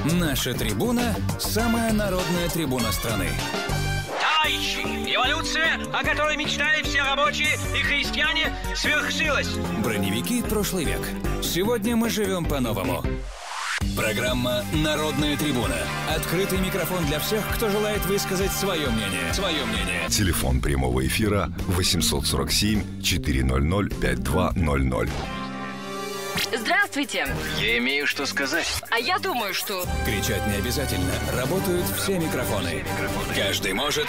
Наша трибуна – самая народная трибуна страны. Товарищи, революция, о которой мечтали все рабочие и крестьяне, свершилась. Броневики – прошлый век. Сегодня мы живем по-новому. Программа «Народная трибуна». Открытый микрофон для всех, кто желает высказать свое мнение. Телефон прямого эфира 847-400-5200. Здравствуйте. Я имею что сказать. А я думаю, что... Кричать не обязательно. Работают все микрофоны. Каждый может...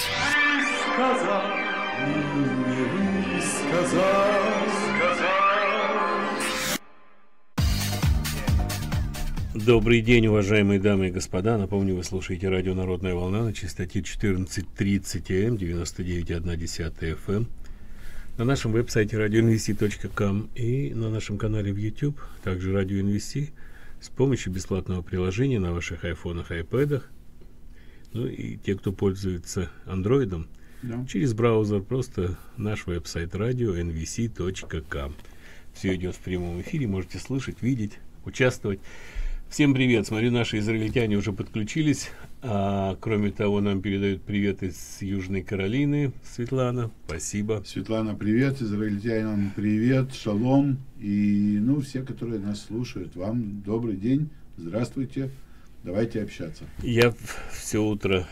Добрый день, уважаемые дамы и господа. Напомню, вы слушаете радио «Народная волна» на частоте 14:30 АМ, 99,1 FM. На нашем веб-сайте radioinvesti.com и на нашем канале в YouTube, также Radio Investi, с помощью бесплатного приложения на ваших айфонах и айпэдах. Ну и те, кто пользуется андроидом, через браузер просто наш веб-сайт radioinvesti.com. Все идет в прямом эфире, можете слышать, видеть, участвовать. Всем привет! Смотрю, наши израильтяне уже подключились. Кроме того, нам передают привет из Южной Каролины. Светлана, спасибо. Светлана, привет. Израильтянам привет. Шалом. И, все, которые нас слушают, вам добрый день. Здравствуйте. Давайте общаться. Я все утро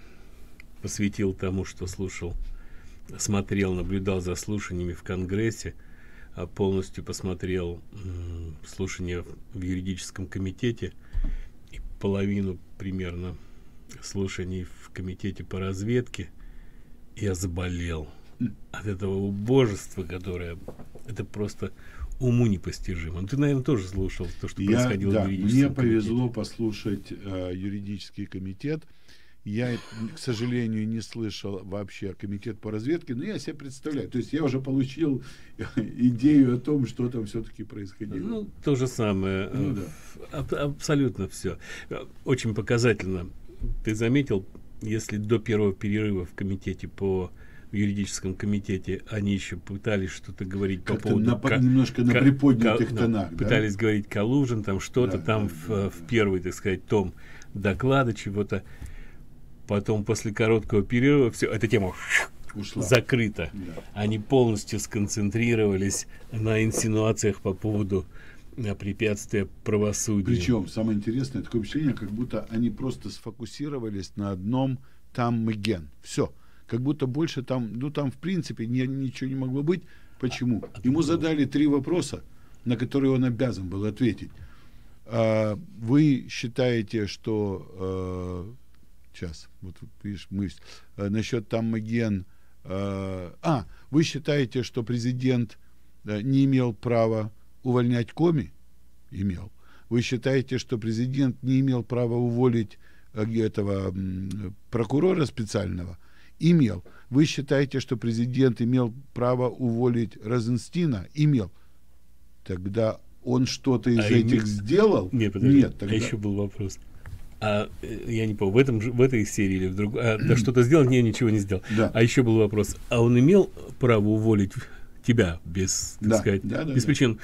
посвятил тому, что слушал, смотрел, наблюдал за слушаниями в Конгрессе. Полностью посмотрел слушания в юридическом комитете и половину примерно слушаний в комитете по разведке. Я заболел от этого убожества, которое это просто уму непостижимо. Ты, наверное, тоже слушал то, что происходило в юридическом комитете. Мне повезло послушать юридический комитет. Я, к сожалению, не слышал вообще комитет по разведке, но я себе представляю. То есть я уже получил идею о том, что там все-таки происходило. То же самое. Абсолютно все. Очень показательно. Ты заметил, если до первого перерыва в комитете в юридическом комитете они еще пытались что-то говорить по поводу... немножко на приподнятых тонах. Пытались говорить Калужин, там что-то в первый, так сказать, том доклада чего-то. Потом, после короткого перерыва, все, эта тема ушла, закрыта. Да. Они полностью сконцентрировались на инсинуациях по поводу препятствия правосудию. Причем, самое интересное, такое впечатление, как будто они просто сфокусировались на одном там ген. Все. Как будто больше там, там в принципе ничего не могло быть. Почему? Ему задали 3 вопроса, на которые он обязан был ответить. Вы считаете, что... Сейчас, вот видишь, насчет Таммаген. Вы считаете, что президент не имел права увольнять Коми? Имел. Вы считаете, что президент не имел права уволить этого прокурора специального? Имел. Вы считаете, что президент имел право уволить Розенстина? Имел. Тогда он что-то из этих сделал? Нет, подожди. Нет, тогда... еще был вопрос. Я не помню, в этой серии или в другой. Да что-то сделал? Нет, ничего не сделал. Да. А еще был вопрос. А он имел право уволить тебя без, так сказать, без причин?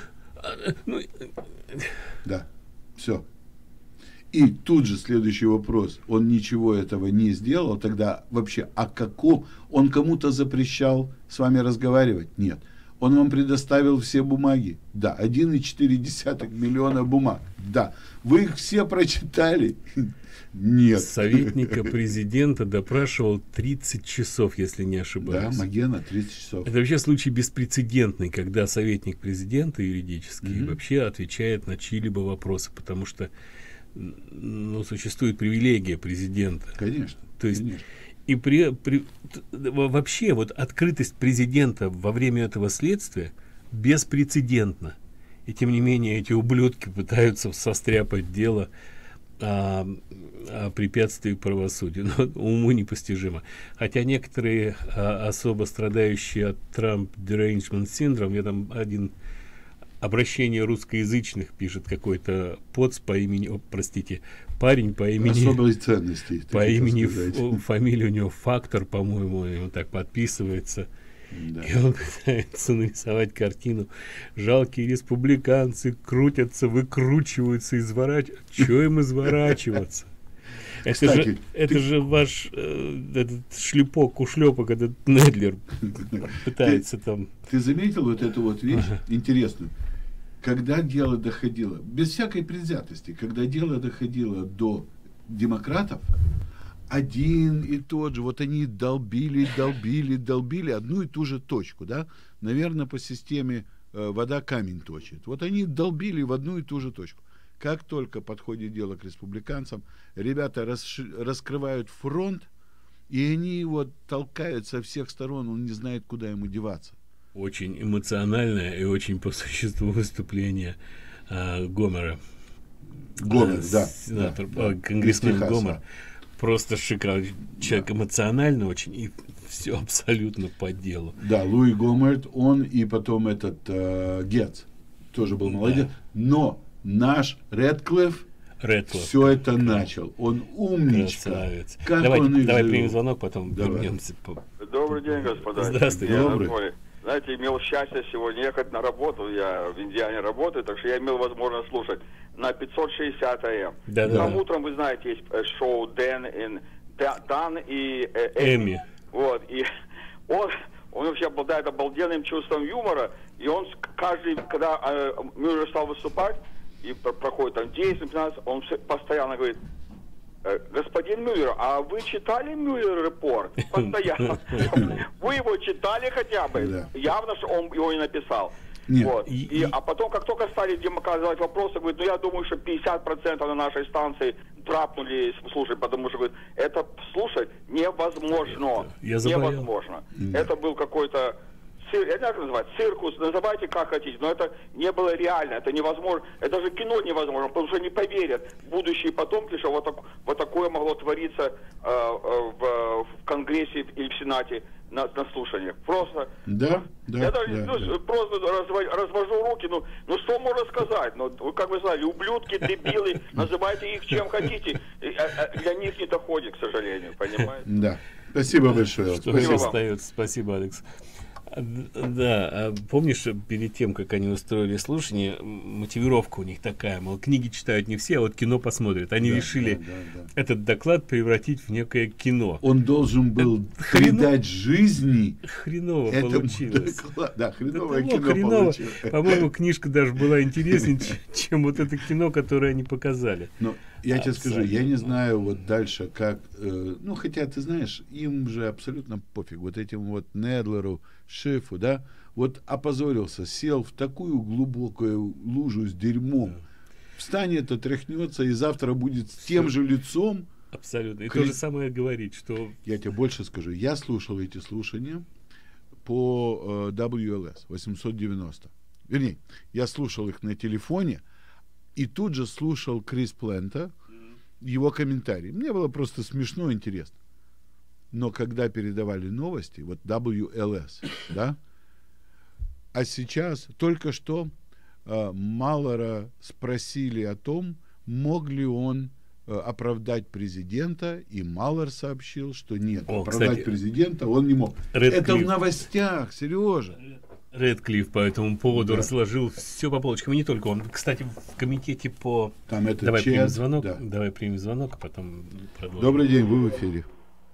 Да. Все. И тут же следующий вопрос. Он ничего этого не сделал. Тогда вообще, он кому-то запрещал с вами разговаривать? Нет. Он вам предоставил все бумаги? Да. 1,4 миллиона бумаг? Да. Вы их все прочитали? Нет. Советника президента допрашивал 30 часов, если не ошибаюсь. Да, Магена 30 часов. Это вообще случай беспрецедентный, когда советник президента юридический вообще отвечает на чьи-либо вопросы, потому что существует привилегия президента. Конечно. То есть, конечно. И вообще открытость президента во время этого следствия беспрецедентна. И тем не менее эти ублюдки пытаются состряпать дело о препятствии правосудию. Но уму непостижимо. Хотя некоторые особо страдающие от Trump derangement syndrome, я там один обращение русскоязычных пишет какой-то поц по имени, парень по имени... Особой ценности. По имени, фамилия у него Фактор, по-моему, он так подписывается. Да. И он пытается нарисовать картину. Жалкие республиканцы крутятся, выкручиваются, изворачиваются. Чего им изворачиваться? Кстати, это же ваш этот ушлепок, этот Недлер пытается там. Ты заметил вот эту вот вещь интересную? Когда дело доходило, без всякой предвзятости, когда дело доходило до демократов, один и тот же, вот они долбили одну и ту же точку, да? Наверное, по системе вода камень точит. Вот они долбили в одну и ту же точку. Как только подходит дело к республиканцам, ребята раскрывают фронт, и они его толкают со всех сторон, он не знает, куда ему деваться. Очень эмоциональное и очень по существу выступление Гомера. Гомер, да. Сенатор, да. конгрессмен Гомер. Просто шикарный человек, эмоциональный очень, и все абсолютно по делу. Да, Луи Гомер, он и потом этот Гетц тоже был молодец. Но наш Рэдклифф все это начал. Он умничка. Красавец. Как давай он примем звонок, потом Давай. вернемся. Добрый день, господа. Здравствуйте. Добрый. Знаете, имел счастье сегодня ехать на работу. Я в Индиане работаю, так что я имел возможность слушать на 560 АМ. Да. Там утром, вы знаете, есть шоу Дан и Эми. Вот. И он вообще обладает обалденным чувством юмора. И он каждый, когда Мюллер стал выступать, и проходит там 10-15, он постоянно говорит: господин Мюллер, а вы читали Мюллер репорт? Постоянно. Вы его читали хотя бы? Да. Явно, что он его не написал. Нет. Вот. А потом, как только стали задавать вопросы, говорит, я думаю, что 50% на нашей станции драпнули слушать, потому что, говорит, это слушать невозможно. Невозможно. Это был какой-то... Я не знаю, как называть, циркус, называйте как хотите, но это не было реально, это невозможно, это же кино невозможно, потому что не поверят будущие потомки, что вот такое могло твориться в Конгрессе или в Сенате на слушаниях. Просто, да. Просто развожу руки, ну что можно сказать, вы как вы сказали, ублюдки, дебилы, называйте их чем хотите, для них не доходит, к сожалению, понимаете? Да, спасибо большое. Что же остается, спасибо, Алекс. Да, помнишь, перед тем, как они устроили слушание, мотивировка у них такая, мол, книги читают не все, а вот кино посмотрят. Они решили этот доклад превратить в некое кино. Он должен был придать жизни. Хреново получилось. Да, хреновое кино получилось. По-моему, книжка даже была интереснее, чем вот это кино, которое они показали. Но я тебе скажу, я не знаю вот дальше, как... ну, хотя, ты знаешь, им же абсолютно пофиг. Вот этим вот Недлеру, Шифу, да, вот опозорился, сел в такую глубокую лужу с дерьмом, встанет, отряхнется и завтра будет с тем же лицом. Абсолютно. И то же самое говорит, что... Я тебе больше скажу. Я слушал эти слушания по WLS 890. Вернее, я слушал их на телефоне и тут же слушал Крис Плента, его комментарии. Мне было просто смешно и интересно. Но когда передавали новости, вот WLS, да, а сейчас только что Маллера спросили о том, мог ли он оправдать президента, и Маллер сообщил, что нет, оправдать кстати, президента он не мог. Это в новостях, Сережа. Рэдклифф по этому поводу разложил все по полочкам, и не только он. Кстати, в комитете по... Там это Давай примем звонок, а потом продолжим. Добрый день, вы в эфире.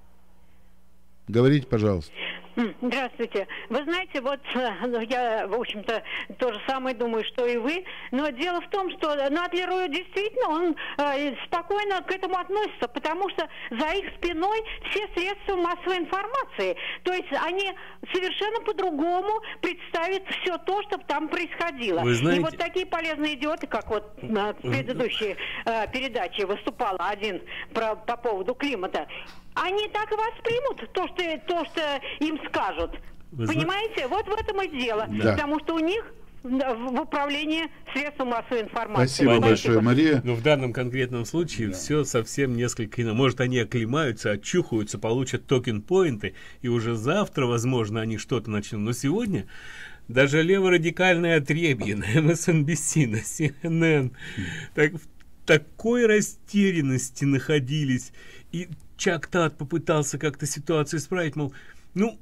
Говорите, пожалуйста. Здравствуйте. Вы знаете, вот я, в общем-то, то же самое думаю, что и вы. Но дело в том, что Недлер действительно, он спокойно к этому относится, потому что за их спиной все средства массовой информации. То есть они совершенно по-другому представят все то, что там происходило. Вы знаете... И вот такие полезные идиоты, как вот на предыдущей передаче выступал один по поводу климата, они так и воспримут то, что им скажут. Понимаете? Вот в этом и дело. Да. Потому что у них в управлении средств массовой информации. Спасибо большое, Мария. Но в данном конкретном случае все совсем несколько иначе. Может, они оклемаются, очухаются, получат токен-поинты, и уже завтра, возможно, они что-то начнут. Но сегодня даже леворадикальное отребье на MSNBC, на CNN в такой растерянности находились. И Чак Тат попытался как-то ситуацию исправить, мол,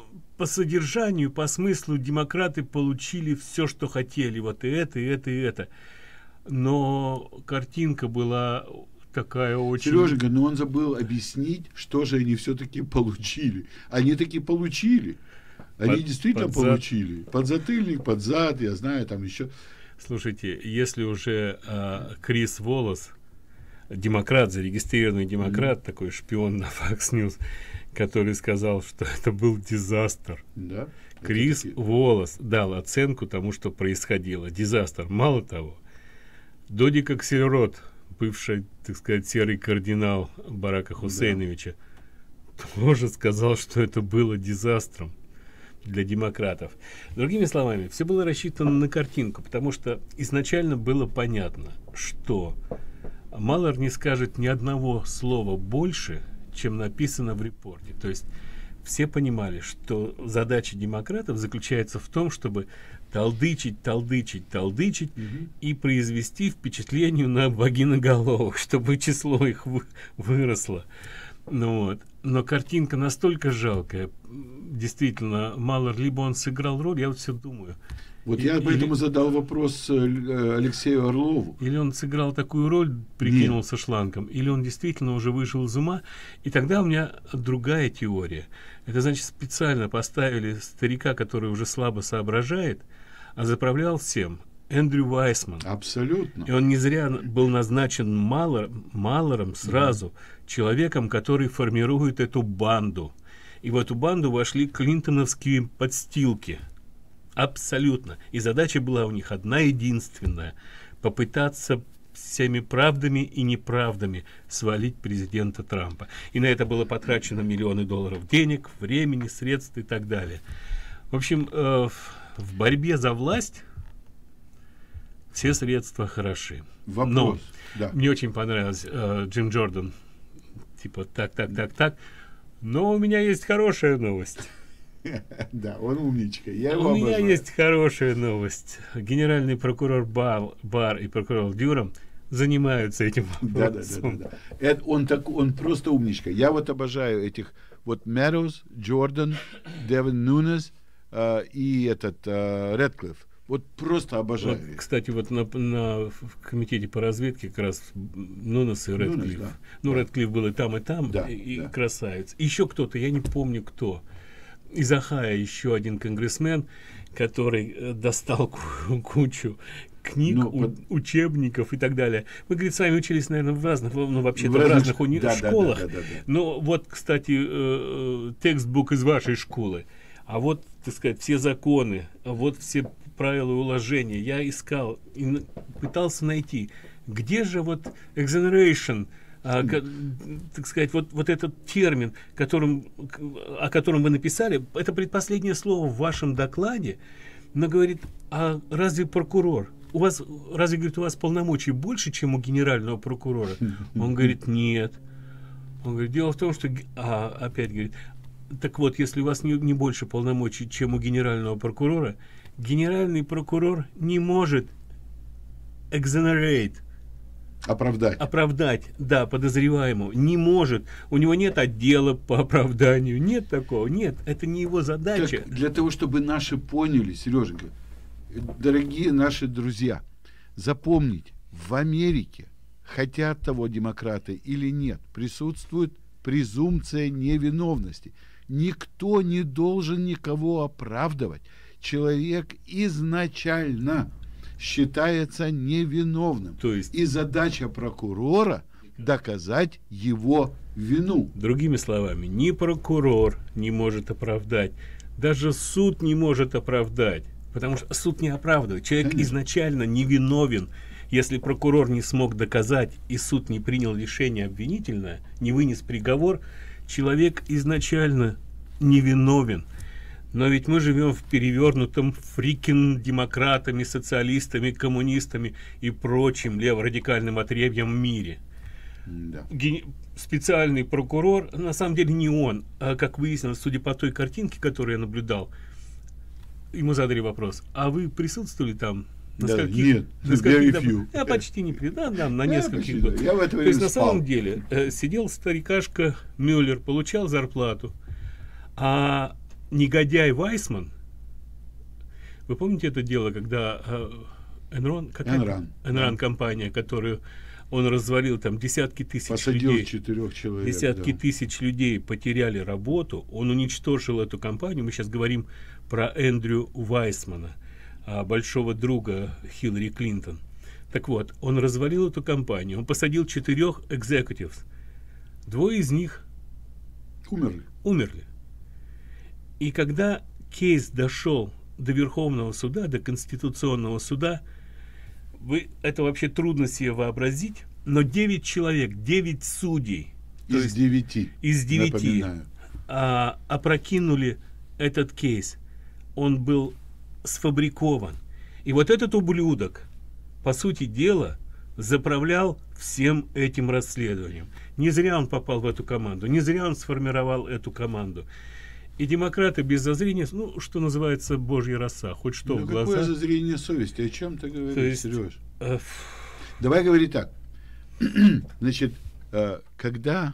по содержанию, по смыслу демократы получили все, что хотели. Вот и это, и это, и это. Но картинка была такая очень... Сереженька, но он забыл объяснить, что же они все-таки получили. Они таки получили. Они действительно получили. Подзатыльник, под зад, я знаю, там еще... Слушайте, если уже Крис Волос, демократ, зарегистрированный демократ, такой шпион на Fox News, который сказал, что это был дизастер. Да? Крис Волос дал оценку тому, что происходило. Дизастер. Мало того, Додик Аксельрод, бывший, так сказать, серый кардинал Барака Хусейновича, тоже сказал, что это было дизастром для демократов. Другими словами, все было рассчитано на картинку, потому что изначально было понятно, что Маллер не скажет ни одного слова больше, чем написано в репорте. То есть все понимали, что задача демократов заключается в том, чтобы толдычить и произвести впечатление на вагиноголовых, чтобы число их выросло. Ну вот. Но картинка настолько жалкая. Действительно, Маллер, либо он сыграл роль, я вот все думаю. Вот я поэтому задал вопрос Алексею Орлову. Или он сыграл такую роль, прикинулся шлангом, или он действительно уже вышел из ума. И тогда у меня другая теория. Это значит, специально поставили старика, который уже слабо соображает, а заправлял всем. Эндрю Вайсман. Абсолютно. И он не зря был назначен Маллером сразу, человеком, который формирует эту банду. И в эту банду вошли клинтоновские подстилки. Абсолютно. И задача была у них одна единственная: попытаться всеми правдами и неправдами свалить президента Трампа. И на это было потрачено миллионы долларов денег, времени, средств и так далее. В общем, в борьбе за власть все средства хороши. Вопрос. Но мне очень понравилось Джим Джордан. Типа так. Но у меня есть хорошая новость. Да, он умничка. У меня есть хорошая новость. Генеральный прокурор Барр и прокурор Дюрам занимаются этим вопросом. Да. Он просто умничка. Я вот обожаю этих вот Мэдоуз, Джордан, Девин Нунес и этот Рэдклифф. Вот просто обожаю. Вот, кстати, вот в комитете по разведке как раз Нунес и Рэдклифф. Да. Ну, Рэдклифф был и там, и красавец. Еще кто-то, я не помню кто. Из Ohio еще один конгрессмен, который достал кучу книг, учебников и так далее. Мы, говорит, с вами учились, наверное, в разных школах. Да. Но вот, кстати, текстбук из вашей школы. А вот, так сказать, все законы, а вот все правила и уложения. Я искал и пытался найти, где же вот exoneration, так сказать, вот этот термин, о котором вы написали, это предпоследнее слово в вашем докладе, но говорит, а разве прокурор? Говорит, у вас полномочий больше, чем у генерального прокурора? Он говорит, нет. Он говорит, дело в том, что... опять говорит, так вот, если у вас не больше полномочий, чем у генерального прокурора, генеральный прокурор не может exonerate, оправдать, да, подозреваемого. Не может. У него нет отдела по оправданию. Нет такого. Нет, это не его задача. Так, для того, чтобы наши поняли, Сереженька, дорогие наши друзья, запомните, в Америке, хотят того демократы или нет, присутствует презумпция невиновности. Никто не должен никого оправдывать. Человек изначально считается невиновным. То есть... И задача прокурора доказать его вину. Другими словами, ни прокурор не может оправдать, даже суд не может оправдать, потому что суд не оправдывает. Человек изначально невиновен. Если прокурор не смог доказать и суд не принял решение обвинительное, не вынес приговор, человек изначально невиновен. Но ведь мы живем в перевернутом фрикин демократами, социалистами, коммунистами и прочим леворадикальным отребьем мире. Да. Специальный прокурор, на самом деле не он, а, как выяснилось, судя по той картинке, которую я наблюдал, ему задали вопрос, а вы присутствовали там? Нет, я почти не присутствовал, на нескольких. То есть на самом деле сидел старикашка Мюллер, получал зарплату, а негодяй Вайсман, вы помните это дело, когда Enron компания, которую он развалил, там десятки тысяч посадил людей, 4 человек, десятки тысяч людей потеряли работу, он уничтожил эту компанию. Мы сейчас говорим про Эндрю Вайсмана, большого друга Хиллари Клинтон. Так вот, он развалил эту компанию, он посадил 4 executives, 2 из них умерли. И когда кейс дошел до Верховного суда, до Конституционного суда, это вообще трудно себе вообразить, но 9 человек, 9 судей из 9 опрокинули этот кейс. Он был сфабрикован. И вот этот ублюдок, по сути дела, заправлял всем этим расследованием. Не зря он попал в эту команду, не зря он сформировал эту команду. И демократы без зазрения, ну, что называется, божья роса, хоть что в глаза. Какое зазрение совести? О чем ты говоришь, Сереж? Давай говорить так. Значит, когда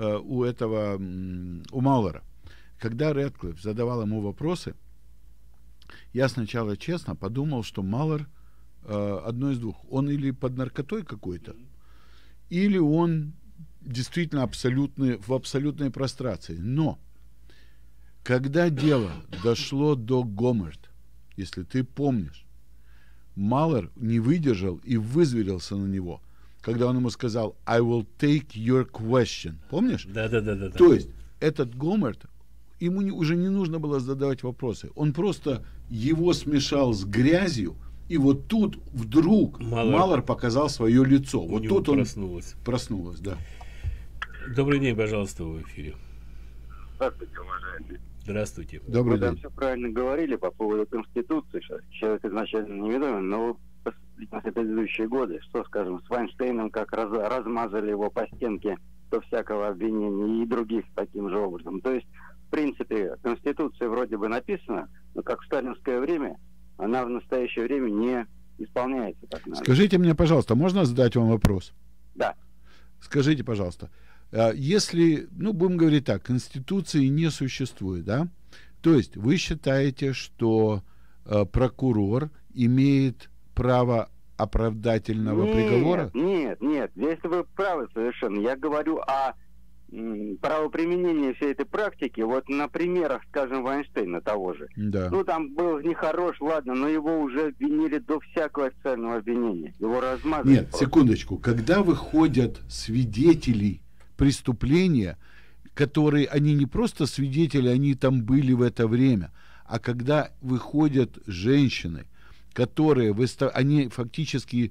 у Маулера, когда Рэдклифф задавал ему вопросы, я сначала честно подумал, что Маулер одно из двух. Он или под наркотой какой-то, или он действительно в абсолютной прострации. Но когда дело дошло до Гомерт, если ты помнишь, Малер не выдержал и вызверился на него, когда он ему сказал «I will take your question». Помнишь? Да. То есть этот Гомерт, ему уже не нужно было задавать вопросы. Он просто его смешал с грязью, и вот тут вдруг Малер показал свое лицо. Вот тут он проснулось, да. Добрый день, пожалуйста, в эфире. Здравствуйте, уважаемый. Здравствуйте. Добрый день. Вы все правильно говорили по поводу Конституции. Человек изначально невиновен, но на предыдущие годы, что, скажем, с Вайнштейном, как размазали его по стенке до всякого обвинения и других таким же образом. То есть, в принципе, Конституция вроде бы написана, но как в сталинское время, она в настоящее время не исполняется так надо. Скажите мне, пожалуйста, можно задать вам вопрос? Да. Скажите, пожалуйста, если, будем говорить так, Конституции не существует, да? То есть вы считаете, что прокурор имеет право оправдательного приговора? Нет. Если вы правы совершенно. Я говорю о правоприменении всей этой практики, вот на примерах, скажем, Вайнштейна того же. Да. Там был нехорош, ладно, но его уже обвинили до всякого официального обвинения. Его размазали. Нет, просто. Секундочку. Когда выходят свидетели преступления, которые, они не просто свидетели, они там были в это время, а когда выходят женщины, которые, они фактически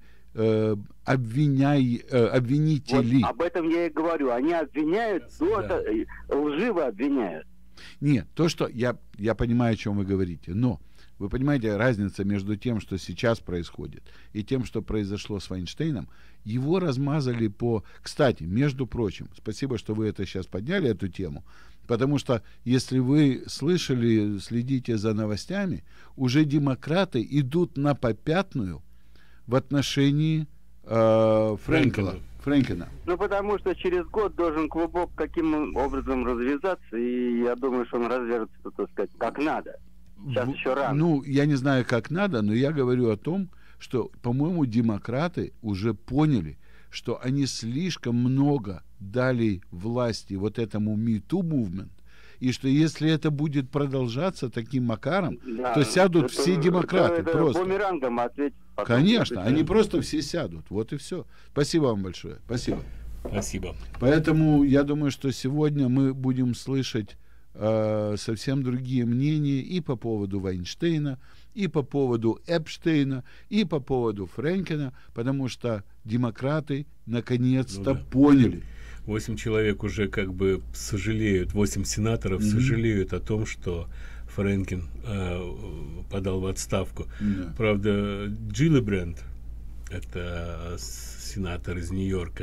обвинители. Вот об этом я и говорю. Они обвиняют, лживо обвиняют. Нет, то, что я понимаю, о чем вы говорите, но вы понимаете, разница между тем, что сейчас происходит, и тем, что произошло с Вайнштейном. Его размазали по... Кстати, между прочим, спасибо, что вы это сейчас подняли, эту тему, потому что, если вы слышали, следите за новостями, уже демократы идут на попятную в отношении Фрэнкена. Потому что через год должен клубок каким образом развязаться, и я думаю, что он развяжется, так сказать, как надо. Сейчас еще рано. Я не знаю, как надо, но я говорю о том, что, по-моему, демократы уже поняли, что они слишком много дали власти вот этому Me Too Movement, и что если это будет продолжаться таким макаром, то сядут все демократы. Это просто. Бумерангом ответить. Конечно, они просто все сядут. Вот и все. Спасибо вам большое. Спасибо. Поэтому я думаю, что сегодня мы будем слышать совсем другие мнения и по поводу Вайнштейна, и по поводу Эпштейна, и по поводу Фрэнкена, потому что демократы наконец-то поняли. 8 человек уже как бы сожалеют, 8 сенаторов сожалеют о том, что Фрэнкен подал в отставку. Правда, Джиллибренд, это сенатор из Нью-Йорка,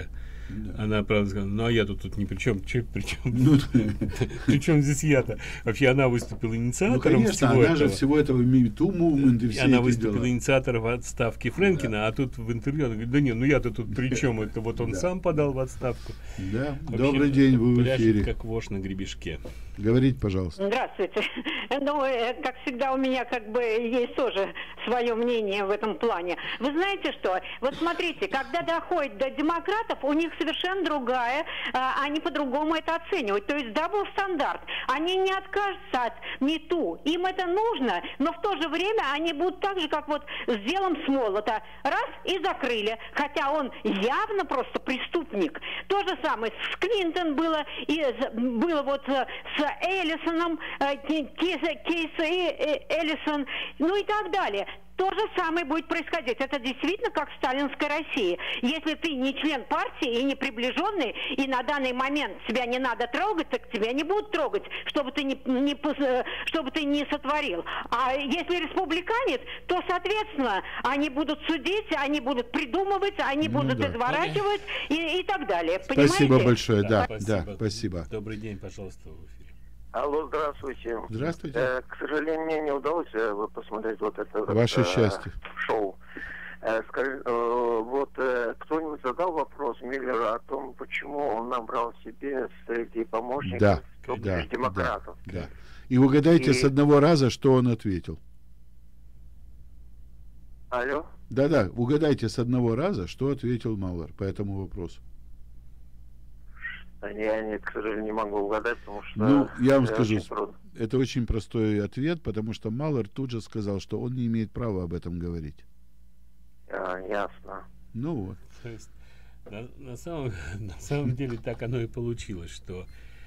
Да. Она, правда, сказала, ну, а я тут ни при чем. При чем здесь я-то? Вообще, она выступила инициатором всего этого. Она же всего этого MeToo Movement и все она выступила инициатором отставки Фрэнкина, а тут в интервью она говорит, да не, ну я-то тут при чем? Это вот он сам подал в отставку. Да, добрый день, вы в эфире. Как вошь на гребешке. Говорите, пожалуйста. Здравствуйте. Ну, как всегда, у меня как бы есть тоже свое мнение в этом плане. Вы знаете что? Вот смотрите, когда доходит до демократов, у них совершенно другая, они по-другому это оценивают. То есть дабл стандарт. Они не откажутся от МИТУ. Им это нужно, но в то же время они будут так же, как вот с делом Смолота. Раз и закрыли. Хотя он явно просто преступник. То же самое с Клинтон было, и было вот с Эллисоном, кейс Эллисон, ну и так далее. То же самое будет происходить. Это действительно как в сталинской России. Если ты не член партии и не приближенный, и на данный момент тебя не надо трогать, так тебя не будут трогать, чтобы ты не сотворил. А если республиканец, то, соответственно, они будут судить, они будут придумывать, они будут изворачивать и так далее. Понимаете? Спасибо большое. Да, спасибо. Добрый день, пожалуйста, в эфире. Алло, здравствуйте. Здравствуйте. К сожалению, мне не удалось посмотреть вот это Ваше счастье. Шоу. Скажи, вот кто-нибудь задал вопрос Миллеру о том, почему он набрал себе среди помощников демократов? Да. И угадайте с одного раза, что он ответил. Алло? Да, угадайте с одного раза, что ответил Маллер по этому вопросу. Я, к сожалению, не могу угадать, потому что... Ну, я вам скажу, это очень простой ответ, потому что Маллер тут же сказал, что он не имеет права об этом говорить. Ясно. Ну вот. То есть, на самом деле так оно и получилось, что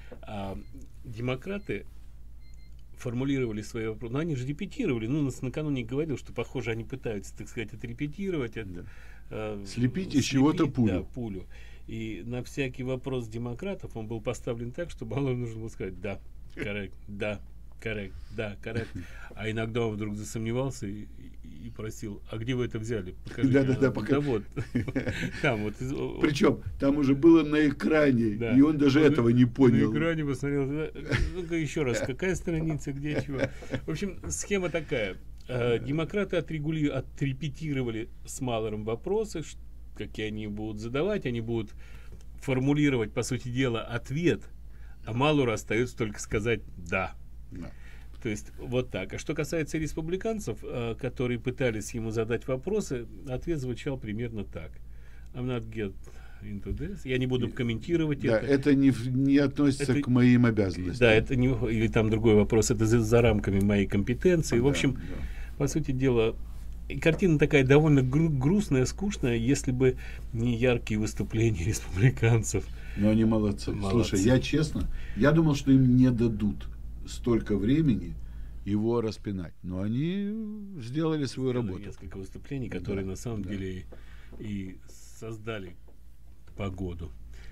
демократы формулировали свои вопросы. Но они же репетировали. Ну, нас накануне говорил, что, похоже, они пытаются, так сказать, отрепетировать. Слепить из чего-то пулю. Да, пулю. И на всякий вопрос демократов он был поставлен так, что Маллеру нужно было сказать «да, коррект, да, коррект, да, коррект». А иногда он вдруг засомневался и просил: «А где вы это взяли? Покажите». Да, да вот. Там вот. Причем там уже было на экране, да. И он даже этого не понял. На экране посмотрел. Ну-ка еще раз, какая страница, где чего. В общем, схема такая. Демократы отрепетировали с Маллером вопросы, какие они будут задавать, они будут формулировать, по сути дела, ответ, а Маллеру остается только сказать «да». То есть вот так. А что касается республиканцев, которые пытались ему задать вопросы, ответ звучал примерно так: I'm not get into this. Я не буду комментировать это. Да, это не относится к моим обязанностям. Да, это не... Или там другой вопрос, это за рамками моей компетенции. В общем, по сути дела, картина такая довольно грустная, скучная, если бы не яркие выступления республиканцев. Но они молодцы. Слушай, я думал, что им не дадут столько времени его распинать. Но они сделали свою работу. Несколько выступлений, которые на самом деле и создали погоду.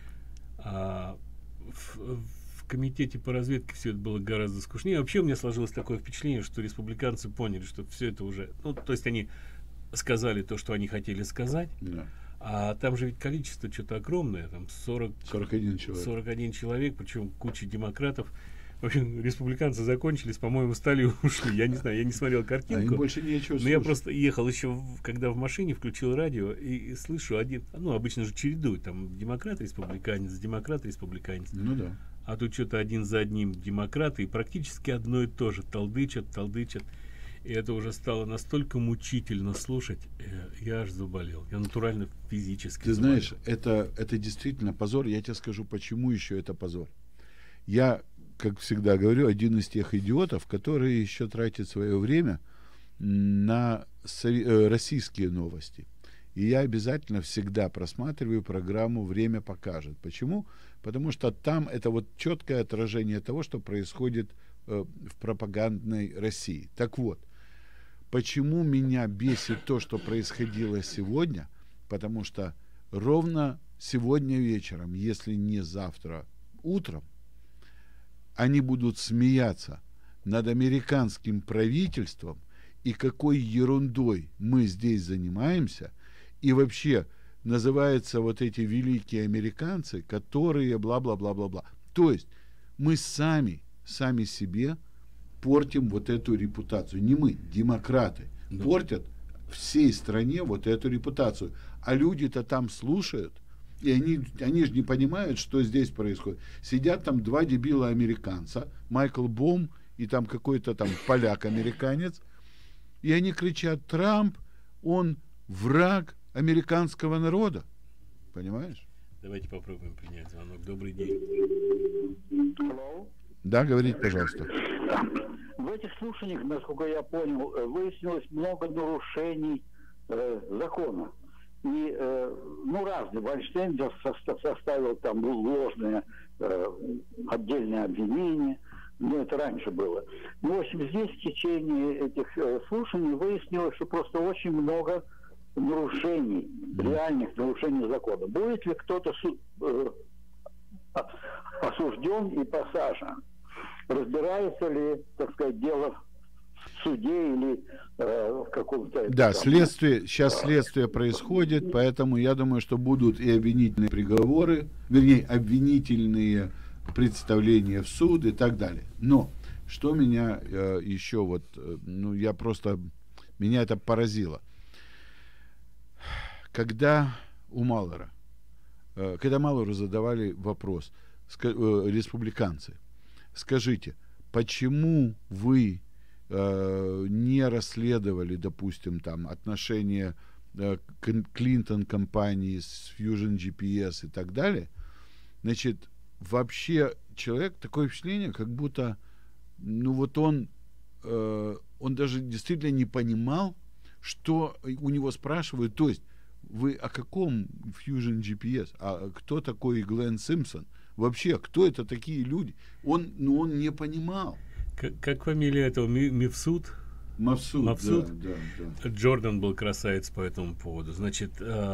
А в комитете по разведке все это было гораздо скучнее. Вообще у меня сложилось такое впечатление, что республиканцы поняли, что все это уже... Ну, то есть они сказали то, что они хотели сказать. Да. А там же ведь количество что-то огромное. Там 41 человек. 41 человек, причем куча демократов. В общем, республиканцы закончились, по-моему, встали и ушли. Я не знаю, я не смотрел картинку. Им больше нечего слушать. Но я просто ехал еще, когда в машине включил радио, и слышу один... Ну, обычно же чередуют. Там демократ-республиканец, демократ-республиканец. Ну да. А тут что-то один за одним демократы, и практически одно и то же. Толдычат. И это уже стало настолько мучительно слушать, я аж заболел. Я натурально физически Ты заболел. знаешь, это действительно позор. Я тебе скажу, почему еще это позор. Я, как всегда говорю, один из тех идиотов, которые еще тратят свое время на российские новости. И я обязательно всегда просматриваю программу «Время покажет». Почему? Потому что там это вот четкое отражение того, что происходит в пропагандной России. Так вот, почему меня бесит то, что происходило сегодня? Потому что ровно сегодня вечером, если не завтра утром, они будут смеяться над американским правительством и какой ерундой мы здесь занимаемся, и вообще называются вот эти великие американцы, которые бла-бла-бла-бла-бла. То есть мы сами себе портим вот эту репутацию. Не мы, демократы, портят всей стране вот эту репутацию. А люди-то там слушают, и они же не понимают, что здесь происходит. Сидят там два дебила-американца, Майкл Бом и там какой-то там поляк-американец, и они кричат: Трамп, он враг американского народа. Понимаешь? Давайте попробуем принять звонок. Добрый день. Hello? Да, говорите, пожалуйста. В этих слушаниях, насколько я понял, выяснилось много нарушений закона. И, разные. Вайнштейн составил там ложные отдельные обвинения. Это раньше было. Но, в общем, здесь в течение этих слушаний выяснилось, что просто очень много нарушений, реальных нарушений закона. Будет ли кто-то осужден и посажен? Разбирается ли, так сказать, дело в суде или в каком-то... Да, сейчас следствие происходит, поэтому я думаю, что будут и обвинительные приговоры, вернее, обвинительные представления в суд и так далее. Но что меня еще меня это поразило. Когда Маллеру задавали вопрос, республиканцы, скажите, почему вы не расследовали, допустим, там отношения Клинтон компании с Fusion GPS и так далее, значит, вообще человек, такое впечатление, как будто, он даже действительно не понимал, что у него спрашивают. То есть, вы о каком Fusion GPS? А кто такой Глен Симпсон? Вообще, кто это такие люди? Он не понимал. Как фамилия этого? Мифсуд? Мавсуд. Да. Джордан был красавец по этому поводу. Значит,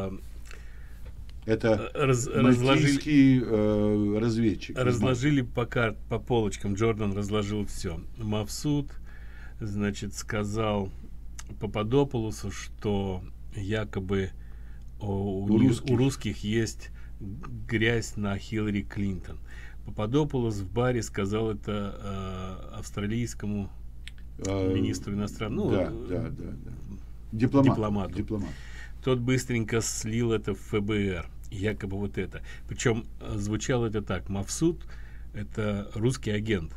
это мальтийский разведчик. Разложили по полочкам. Джордан разложил все. Мавсуд, значит, сказал Пападополусу, что якобы у русских есть грязь на Хиллари Клинтон. Пападополос в баре сказал это австралийскому министру иностранных, дипломату. Тот быстренько слил это в ФБР, якобы вот это. Причем звучало это так: Мавсуд — это русский агент.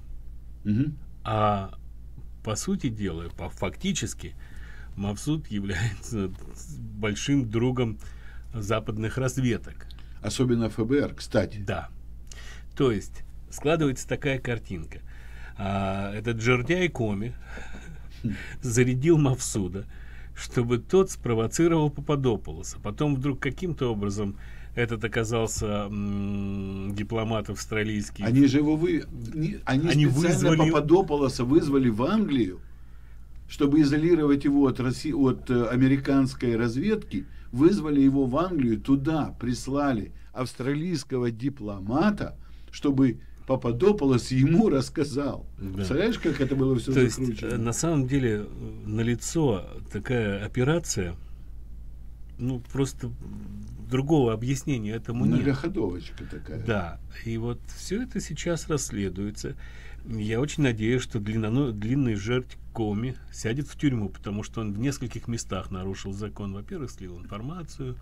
А по сути дела, фактически, Мавсуд является большим другом западных разведок. Особенно ФБР, кстати. Да. То есть складывается такая картинка. Этот жердяй Коми зарядил Мавсуда, чтобы тот спровоцировал Пападополоса. Потом вдруг каким-то образом этот оказался дипломат австралийский. Они же его они специально Пападополоса вызвали в Англию, чтобы изолировать его от американской разведки. Вызвали его в Англию, туда прислали австралийского дипломата, чтобы Пападополос ему рассказал. Да. Представляешь, как это было все закручено? То есть, на самом деле, налицо такая операция, просто другого объяснения этому нет. Многоходовочка такая. Да, и вот все это сейчас расследуется. Я очень надеюсь, что длинный жердь Коми сядет в тюрьму, потому что он в нескольких местах нарушил закон. Во-первых, слил информацию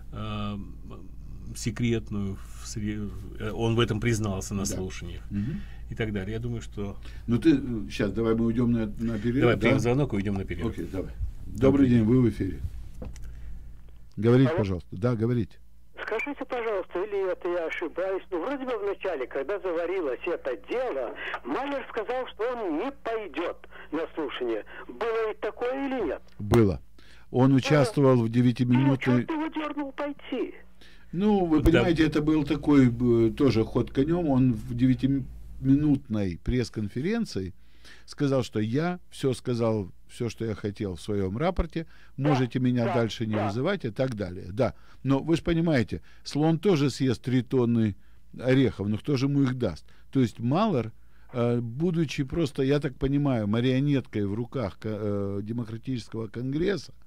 секретную, он в этом признался на слушаниях и так далее. Я думаю, что... ты сейчас, давай мы уйдем на перерыв. Давай примем звонок и уйдем на перерыв. Окей, давай. Добрый день, вы в эфире. Говорите, пожалуйста. Да, говорите. Скажите, пожалуйста, или это я ошибаюсь, вроде бы в начале, когда заварилось это дело, Маллер сказал, что он не пойдет на слушание. Было ведь такое или нет? Было. Он участвовал в 9-минутной... Что ты его дернул пойти? Вы понимаете, это был такой тоже ход конем. Он в 9-минутной пресс-конференции сказал, что я все сказал, все, что я хотел в своем рапорте, можете меня дальше не вызывать и так далее. Да, но вы же понимаете, слон тоже съест 3 тонны орехов, но кто же ему их даст? То есть Маллер, будучи просто, я так понимаю, марионеткой в руках Демократического конгресса,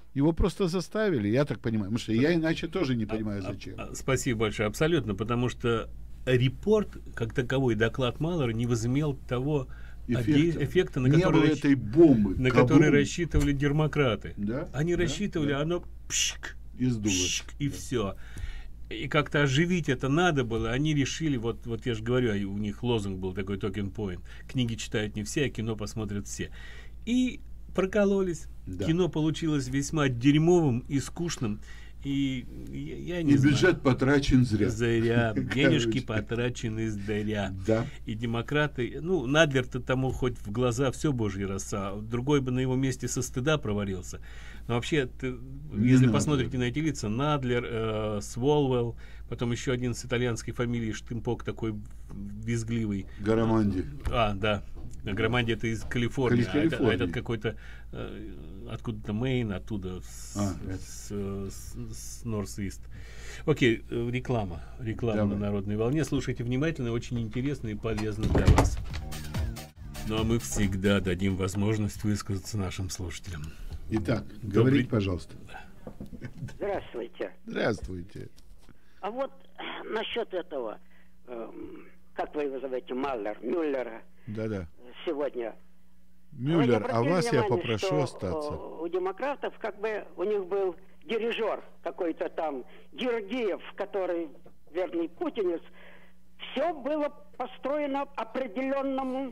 Его просто заставили, я так понимаю. Потому что я иначе тоже не понимаю, зачем. Спасибо большое. Абсолютно. Потому что репорт, как таковой, доклад Маллера, не возымел того эффекта, на который, этой бомбы, на который рассчитывали демократы. Да? Они рассчитывали, оно пшик, пшик, и все. И как-то оживить это надо было. Они решили, вот я же говорю, у них лозунг был такой, token point. Книги читают не все, а кино посмотрят все. И прокололись. Да. Кино получилось весьма дерьмовым и скучным. И я не знаю. Бюджет потрачен зря. Зря. Денежки потрачены зря. Да. И демократы, ну, Надлер-то тому хоть в глаза все божьи роса. Другой бы на его месте со стыда провалился. Но вообще, если посмотрите на эти лица, Надлер, Сволвелл, потом еще один с итальянской фамилией, штымпок такой визгливый. Гараманди. Да. Гараманди это из Калифорнии, а этот какой-то откуда-то Мэйн, оттуда с Норс-Ист. Окей, реклама на Народной волне. Слушайте внимательно, очень интересно и полезно для вас. Ну а мы всегда дадим возможность высказаться нашим слушателям. Итак, говорите, пожалуйста. Здравствуйте. Здравствуйте. А вот насчет этого, как вы его зовете, Мюллера. Да. Сегодня. Мюллер, а вас я попрошу остаться. У демократов как бы у них был дирижер какой-то там, Георгиев, который верный путинец. Все было построено определенному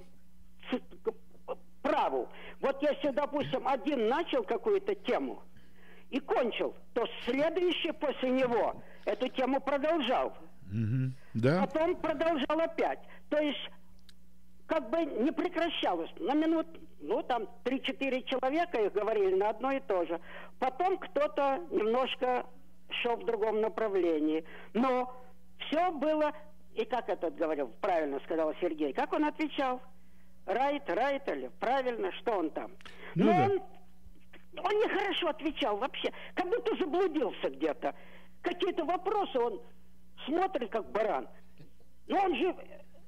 праву. Вот если, допустим, один начал какую-то тему и кончил, то следующий после него эту тему продолжал. Да. Потом продолжал опять. То есть как бы не прекращалось. На минут, там 3-4 человека их говорили на одно и то же. Потом кто-то немножко шел в другом направлении. Но все было, и как этот говорил, правильно сказал Сергей, как он отвечал? Райт или правильно, что он там? Но он нехорошо отвечал вообще, как будто заблудился где-то. Какие-то вопросы он смотрит, как баран. Но он же...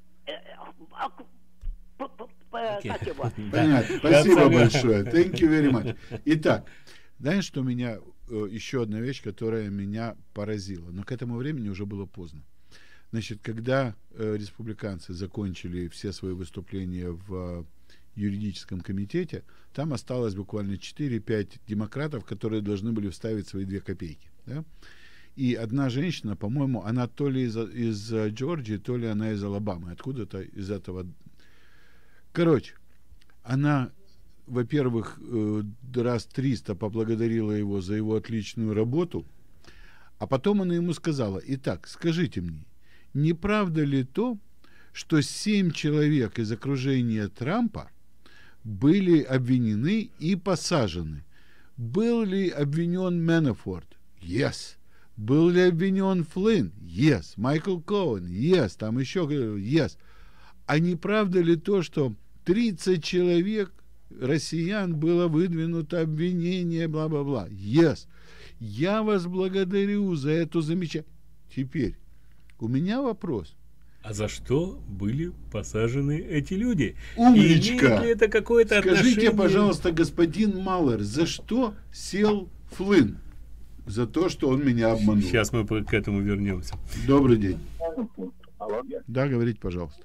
Как его? Понятно. Спасибо большое. Thank you very much. Итак, знаешь, что меня... Еще одна вещь, которая меня поразила. Но к этому времени уже было поздно. Значит, когда республиканцы закончили все свои выступления в юридическом комитете, там осталось буквально 4-5 демократов, которые должны были вставить свои 2 копейки. Да? И одна женщина, по-моему, она то ли из Джорджии, то ли она из Алабамы, откуда-то из этого. Короче, она, во-первых, раз 300 поблагодарила его за его отличную работу, а потом она ему сказала: итак, скажите мне, не правда ли то, что 7 человек из окружения Трампа были обвинены и посажены? Был ли обвинен Манафорт? Yes. Был ли обвинен Флинн? Yes. Майкл Коэн? Yes. Там еще yes. А не правда ли то, что 30 человек, россиян, было выдвинуто обвинение, бла-бла-бла? Yes. Я вас благодарю за эту замечательную... Теперь, у меня вопрос. А за что были посажены эти люди? Умничка! Имеет ли это какое-то Скажите, отношение... пожалуйста, господин Маллер, за что сел Флинн? За то, что он меня обманул. Сейчас мы к этому вернемся. Добрый день. Да, говорите, пожалуйста.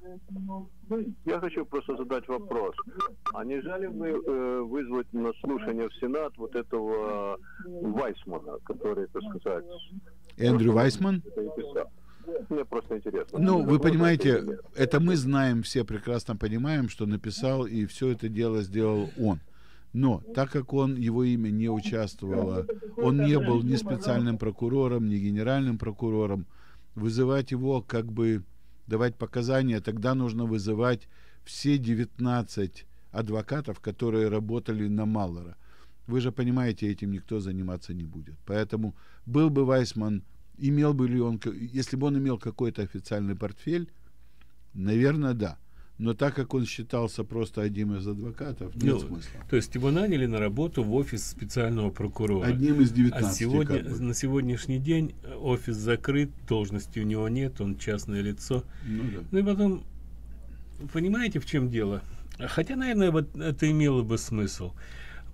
Я хочу просто задать вопрос. А не жаль бы вызвать на слушание в Сенат вот этого Вайсмана, который, так сказать... Эндрю Вайсман? Мне просто интересно. Ну, вы понимаете, это мы знаем, все прекрасно понимаем, что написал, и все это дело сделал он. Но так как его имя не участвовало, он не был ни специальным прокурором, ни генеральным прокурором, вызывать его, как бы давать показания, тогда нужно вызывать все 19 адвокатов, которые работали на Маллера. Вы же понимаете, этим никто заниматься не будет. Поэтому был бы Вайсман, имел бы ли он, если бы он имел какой-то официальный портфель, наверное, да. Но так как он считался просто одним из адвокатов, нет смысла. То есть его наняли на работу в офис специального прокурора. Одним из 19. А сегодня, на сегодняшний день офис закрыт, должности у него нет, он частное лицо. Ну и потом, понимаете, в чем дело? Хотя, наверное, вот это имело бы смысл.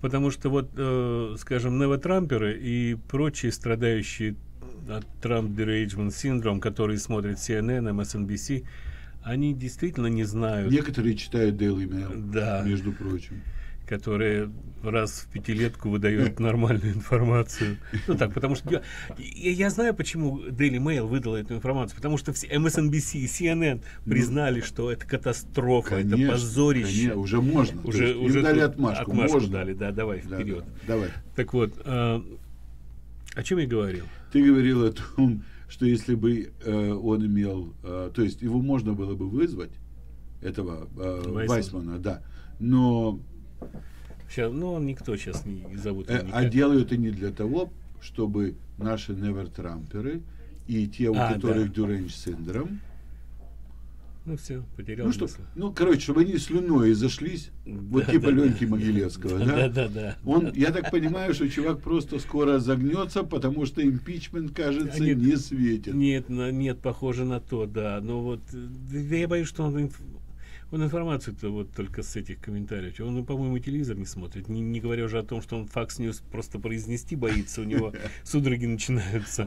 Потому что вот, скажем, невотрамперы и прочие страдающие от Trump Derangement Syndrome, которые смотрят CNN, MSNBC, они действительно не знают. Некоторые читают Daily Mail, да, между прочим. Которые раз в пятилетку выдают нормальную информацию. Ну так, потому что я знаю, почему Daily Mail выдала эту информацию. Потому что все MSNBC и CNN признали, что это катастрофа, это позорище. Конечно, уже можно. Уже дали отмашку. Можно дали, да, давай, вперед. Давай. Так вот, о чем я говорил? Ты говорил о том, что если бы он имел, то есть его можно было бы вызвать, этого Вайсмана, да, но сейчас, ну, никто сейчас не зовут. А делают они для того, чтобы наши невертрамперы и те, у которых Deranged Syndrome, ну все, потерял мысль. Ну, короче, чтобы они слюной зашлись, вот типа Леньки Могилевского, да? Да. Я так понимаю, что чувак просто скоро загнется, потому что импичмент, кажется, не светит. Нет, похоже на то, да. Но вот я боюсь, что он информацию-то вот только с этих комментариев. Он, по-моему, телевизор не смотрит. Не говоря уже о том, что он Fox News просто произнести боится. У него судороги начинаются.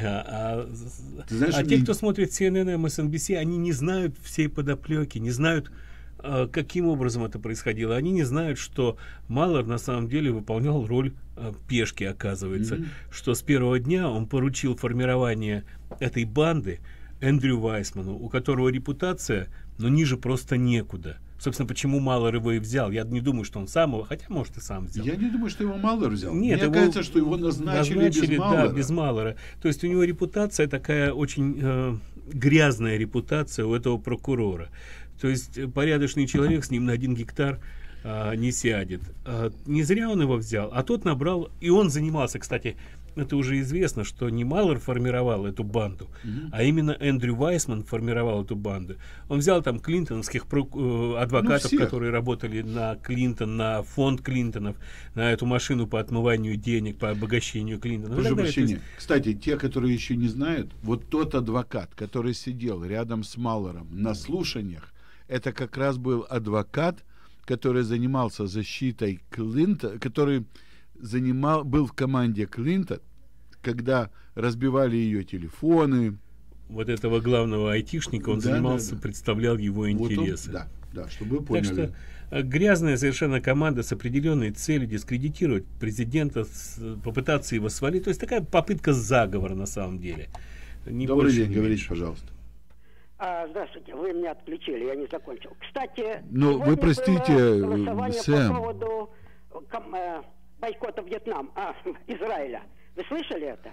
А те, кто смотрит CNN, MSNBC, они не знают всей подоплеки, не знают, каким образом это происходило. Они не знают, что Маллер на самом деле выполнял роль пешки, оказывается. Что с первого дня он поручил формирование этой банды Эндрю Вайсману, у которого репутация, но ниже просто некуда. Собственно, почему Маллер его и взял? Я не думаю, что он сам его, хотя, может, и сам взял. Я не думаю, что его Маллер взял. Нет, мне кажется, что его назначили без Маллера. Да, без Маллера. То есть у него репутация такая очень грязная репутация у этого прокурора. То есть порядочный человек с ним на 1 гектар не сядет. Не зря он его взял, а тот набрал, и он занимался, кстати, это уже известно, что не Маллер формировал эту банду, а именно Эндрю Вайсман формировал эту банду. Он взял там клинтоновских адвокатов, которые работали на Клинтон, на фонд Клинтонов, на эту машину по отмыванию денег, по обогащению Клинтона. Прошу прощения. Кстати, те, которые еще не знают, вот тот адвокат, который сидел рядом с Маллером на слушаниях, это как раз был адвокат, который занимался защитой Клинтона, который был в команде Клинтон, когда разбивали ее телефоны. Вот этого главного айтишника он занимался, представлял его интересы. Вот он, чтобы вы поняли. Так что грязная совершенно команда с определенной целью дискредитировать президента, попытаться его свалить. То есть такая попытка заговора на самом деле. Добрый день, говорите, пожалуйста. Здравствуйте, вы меня отключили, я не закончил. Кстати, вы простите, Сэм. По поводу бойкота Израиля. Вы слышали это?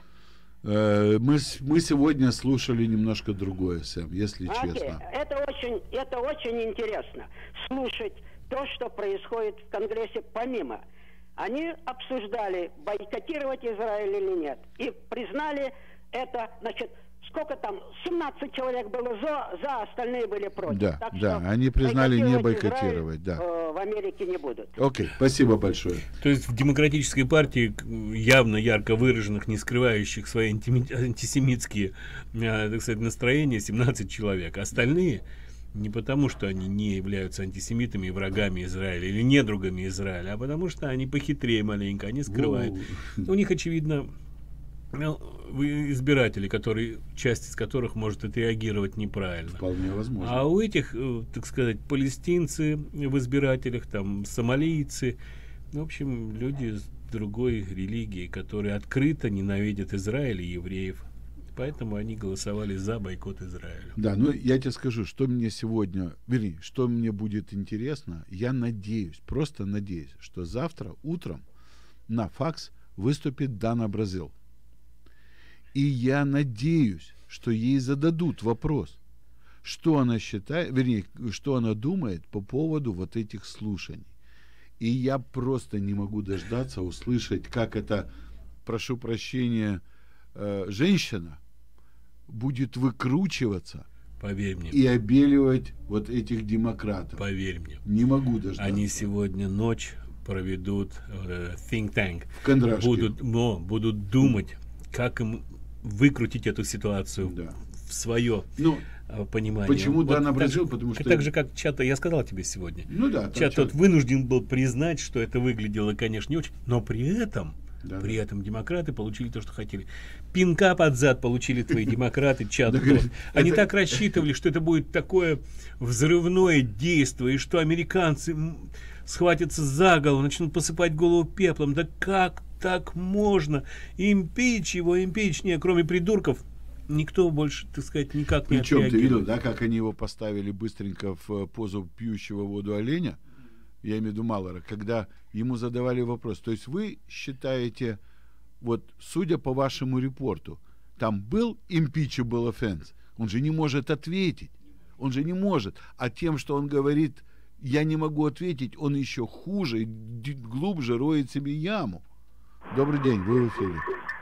Мы сегодня слушали немножко другое, Сэм, если честно. Это очень интересно слушать то, что происходит в Конгрессе помимо. Они обсуждали, бойкотировать Израиль или нет. И признали это, значит, сколько там, 17 человек было за, остальные были против. Да, так что они признали не бойкотировать. Израиль, в Америке не будут. Окей, спасибо большое. То есть в демократической партии явно ярко выраженных, не скрывающих свои антисемитские, так сказать, настроения 17 человек. Остальные не потому, что они не являются антисемитами и врагами Израиля или недругами Израиля, а потому что они похитрее маленько, они скрывают. У них, очевидно, избиратели, часть из которых может отреагировать неправильно. Вполне возможно. А у этих, так сказать, палестинцы в избирателях, там, сомалийцы, в общем, люди с другой религией, которые открыто ненавидят Израиль и евреев. Поэтому они голосовали за бойкот Израиля. Да, я тебе скажу, что мне сегодня, что мне будет интересно, я надеюсь, просто надеюсь, что завтра утром на Fox выступит Дана Бразил. И я надеюсь, что ей зададут вопрос, что она считает, что она думает по поводу вот этих слушаний. И я просто не могу дождаться услышать, как эта, прошу прощения, женщина будет выкручиваться, поверь мне, и обеливать вот этих демократов. Поверь мне. Не могу дождаться. Они сегодня ночь проведут think tank. В Кондрашке. Будут думать, как им выкрутить эту ситуацию в свое. понимания. Почему вот Дана Бразил? Потому что... Так же, как Чато, я сказал тебе сегодня. Ну да. Чато вынужден был признать, что это выглядело, конечно, не очень, но при этом демократы получили то, что хотели. Пинка под зад получили твои демократы, Чато. Они так рассчитывали, что это будет такое взрывное действие, и что американцы схватятся за голову, начнут посыпать голову пеплом. Да как так можно? Импич его, импич. Не, кроме придурков, никто больше, так сказать, никак не отреагировал. Причем ты видел, да, как они его поставили быстренько в позу пьющего воду оленя? Я имею в виду Маллера, когда ему задавали вопрос. То есть вы считаете, вот судя по вашему репорту, там был impeachable offense? Он же не может ответить. Он же не может. А тем, что он говорит, я не могу ответить, он еще хуже, глубже роет себе яму. Добрый день, вы в эфире.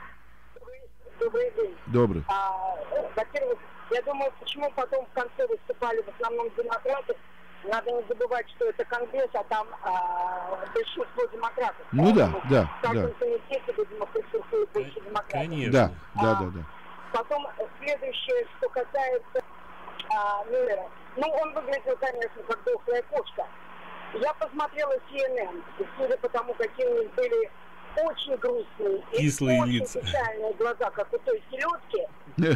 Добрый день. Добрый. Во-первых, я думаю, почему потом в конце выступали в основном демократы. Надо не забывать, что это Конгресс, а там большинство демократов. Ну да. В каждом комитете, видимо, присутствует больше демократов. Конечно. Да. Потом следующее, что касается Миллера. Ну, он выглядел, конечно, как дохлая кошка. Я посмотрела CNN, и судя по тому, какие у них были очень грустные кислые и лица, очень печальные глаза, как у той селедки,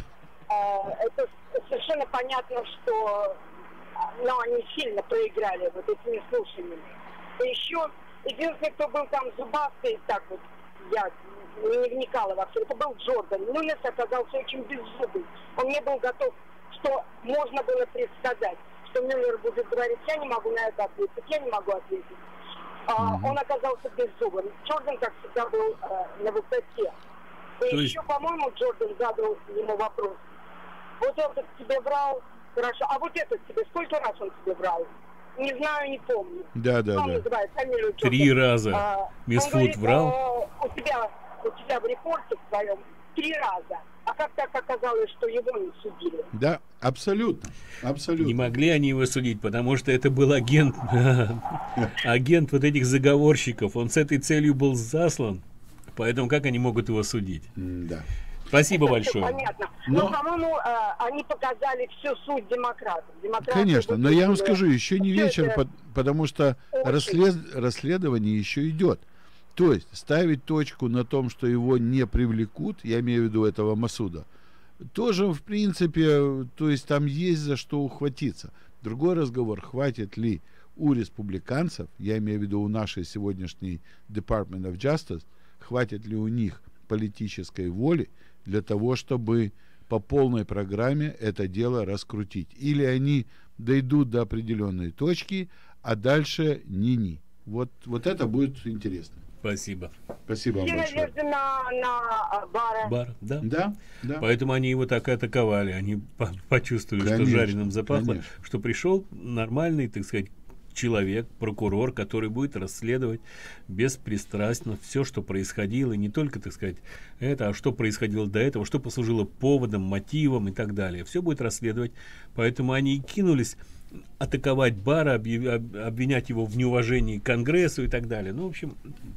это совершенно понятно, что они сильно проиграли вот этими слушаниями. И еще единственный, кто был там зубастый, так вот, я не вникала во все, это был Джордан. Нунес оказался очень беззубый. Он не был готов, что можно было предсказать, что Мюллер будет говорить, я не могу на это ответить, я не могу ответить. Он оказался беззубым. Джордан, как всегда, был на высоте. И еще, по-моему, Джордан задал ему вопрос. Вот этот тебе врал, хорошо, а вот этот тебе, сколько раз он тебе врал? Не знаю, не помню. Да. Он называет фамилию Джордан. 3 раза. Мисс Фуд врал? У тебя в репорте своем 3 раза. А как так оказалось, что его не судили? Да, абсолютно. Не могли они его судить, потому что это был агент вот этих заговорщиков. Он с этой целью был заслан. Поэтому как они могут его судить? Да. Спасибо большое. Понятно. Но, по-моему, они показали всю суть демократов. Конечно, но я вам скажу, еще не вечер, потому что расследование еще идет. То есть ставить точку на том, что его не привлекут, я имею в виду этого Масуда, тоже, в принципе, то есть там есть за что ухватиться. Другой разговор, хватит ли у республиканцев, я имею в виду у нашей сегодняшней Department of Justice, хватит ли у них политической воли для того, чтобы по полной программе это дело раскрутить. Или они дойдут до определенной точки, а дальше ни-ни. Вот это будет интересно. Спасибо. Спасибо вам большое. Надежды на Бара. Да. Поэтому они его так и атаковали. Они почувствовали, что жареным запахло, что пришел нормальный, так сказать, человек, прокурор, который будет расследовать беспристрастно все, что происходило, и не только, так сказать, а что происходило до этого, что послужило поводом, мотивом и так далее. Все будет расследовать. Поэтому они и кинулись атаковать Бара, обвинять его в неуважении к Конгрессу и так далее. Ну, в общем,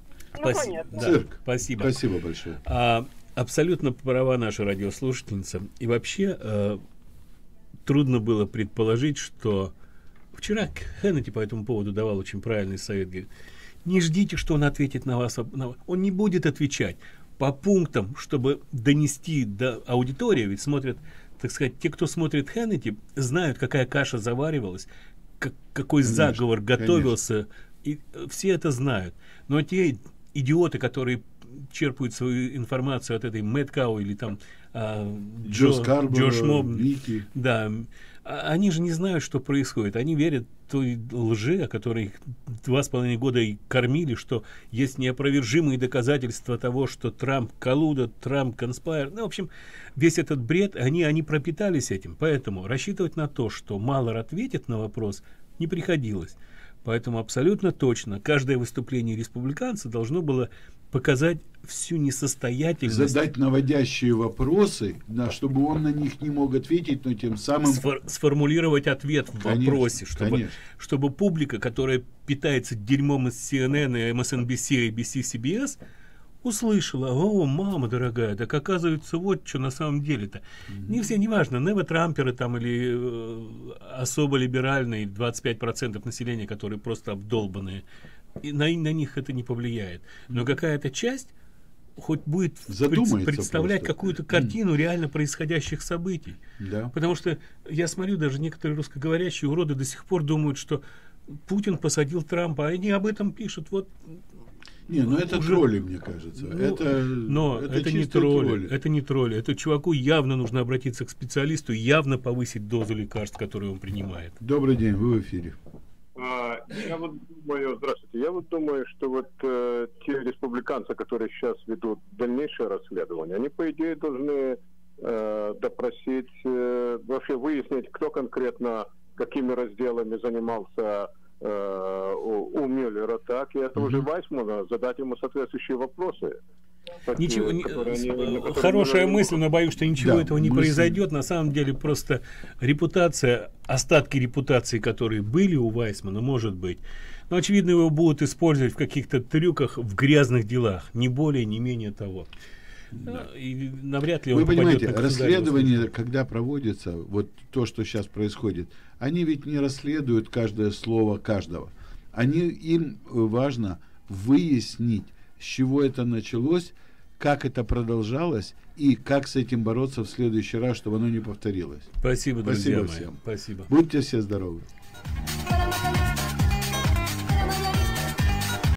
спасибо. Спасибо большое. Абсолютно права наша радиослушательница. И вообще трудно было предположить, что вчера Хеннети по этому поводу давал очень правильный совет. Говорит, не ждите, что он ответит на вас. Он не будет отвечать по пунктам, чтобы донести до аудитории. Ведь смотрят, так сказать, те, кто смотрит Хеннети, знают, какая каша заваривалась, какой заговор готовился. И все это знают. Но те идиоты, которые черпают свою информацию от этой Мэтт Кау или там Джош Моб, да, они же не знают, что происходит. Они верят той лжи, о которой их 2,5 года и кормили, что есть неопровержимые доказательства того, что Трамп коллуда, Трамп конспайр. Ну, в общем, весь этот бред, они пропитались этим. Поэтому рассчитывать на то, что Маллер ответит на вопрос, не приходилось. Поэтому абсолютно точно каждое выступление республиканца должно было показать всю несостоятельность. Задать наводящие вопросы, да, чтобы он на них не мог ответить, но тем самым... Сформулировать ответ в вопросе, чтобы публика, которая питается дерьмом из CNN, MSNBC, ABC, CBS, услышала: о, мама дорогая, так оказывается, вот что на самом деле-то. Не все, неважно, невотрамперы там или особо либеральные, 25% населения, которые просто обдолбанные, и на них это не повлияет. Но какая-то часть хоть будет представлять какую-то картину реально происходящих событий. Да. Потому что я смотрю, даже некоторые русскоговорящие уроды до сих пор думают, что Путин посадил Трампа, а они об этом пишут. Вот. Не, ну это тролли, мне кажется. Но это не тролли. Это не тролли. Это чуваку явно нужно обратиться к специалисту, явно повысить дозу лекарств, которые он принимает. Добрый день, вы в эфире. Я вот думаю, здравствуйте, я вот думаю, что вот те республиканцы, которые сейчас ведут дальнейшее расследование, они, по идее, должны допросить, вообще выяснить, кто конкретно какими разделами занимался у Мюллера, так, и этого же Вайсмана, задать ему соответствующие вопросы. Ничего, хорошая мысль, но боюсь, что ничего этого не произойдет. На самом деле просто репутация, остатки репутации, которые были у Вайсмана, может быть. Но, очевидно, его будут использовать в каких-то трюках, в грязных делах. Не более, не менее того. Да. И навряд ли он. Вы понимаете, расследование, когда проводится, вот то, что сейчас происходит, они ведь не расследуют каждое слово каждого. Им важно выяснить, с чего это началось, как это продолжалось и как с этим бороться в следующий раз, чтобы оно не повторилось. Спасибо, друзья мои. Всем. Спасибо. Будьте все здоровы.